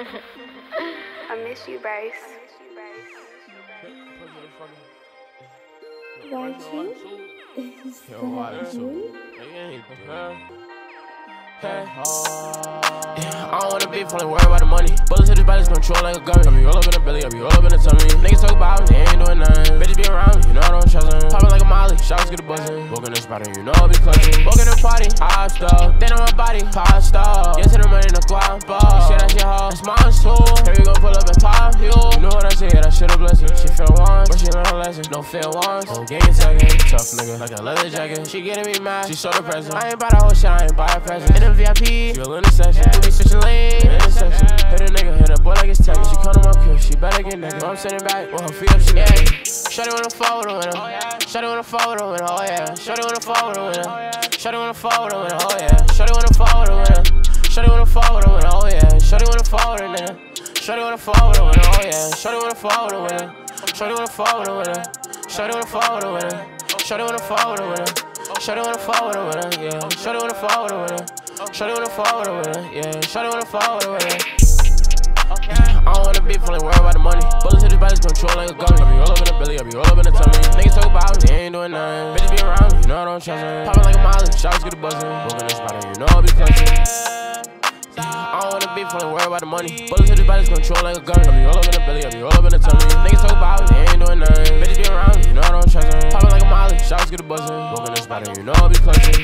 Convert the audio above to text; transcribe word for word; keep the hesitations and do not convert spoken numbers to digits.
I miss you, Bryce. Watching? Is that you? Hey. Yeah, I don't wanna be feeling worried about the money. Bullets hit his body's control like a gun. I be all up in the belly, I be all up in the tummy. Niggas talk about me, they ain't doing nothing. Bitches be around me, you know I don't trust them. Poppin' like a molly, shots get a buzzin'. Walk in the spot and you know I be clutching. Walk in the party, hop stuff. Then on my body, pop stuff. Get to the money in the guap ball. Shit, that shit hard, that's my soul. Here we gon' pull up and pop you. You know what I say, yeah, that shit a blessing. She feel once, but she learn her lesson. No fear once. Whole game second, tough nigga, like a leather jacket. She getting me mad, she so depressing. I ain't buy the whole shit, I ain't buy a present. In the V I P, she in the section, we be switching lanes, intersection. Hit a nigga, hit a boy like it's Tekken. She come to my crib, she better get naked. I'm sitting back, with her feet up, she naked. Shawty wanna fall with a winner. Shawty wanna fall with a winner, oh yeah. Shawty wanna fall with a winner. Shawty wanna fall with a winner, oh yeah. Shawty wanna fall with a winner. Shawty wanna fall with a winner, oh yeah. Shawty wanna fall with a nigga. Shawty wanna fall with a winner, oh yeah. Shawty wanna fall with a winner. Shawty wanna fall with a winner. Shawty wanna fall with a winner. Shawty wanna fall with a winner. Shawty wanna fall with a winner, yeah. Shawty wanna fall with a winner. Shawty wanna fall with a winner, yeah. Shawty wanna fall with a winner. I don't wanna be feeling worried about the money. Bullets hit his body's control like a gun. I be all up in the belly, I be all up in the tummy. Niggas talk about me, they ain't doing nothing. Bitches be around me, you know I don't trust them. Poppin' like a molly, shots get a buzzin'. Walk in the spot and you know I be clutching. I don't wanna be feeling worried about the money. Bullets hit his body's control like a gun. I be all up in the belly, I be all up in the tummy. Niggas talk about me, they ain't doing nothing. Bitches be around me, you know I don't trust them. Poppin' like a molly, shots get a buzzin'. Walk in the spot and you know I be clutching.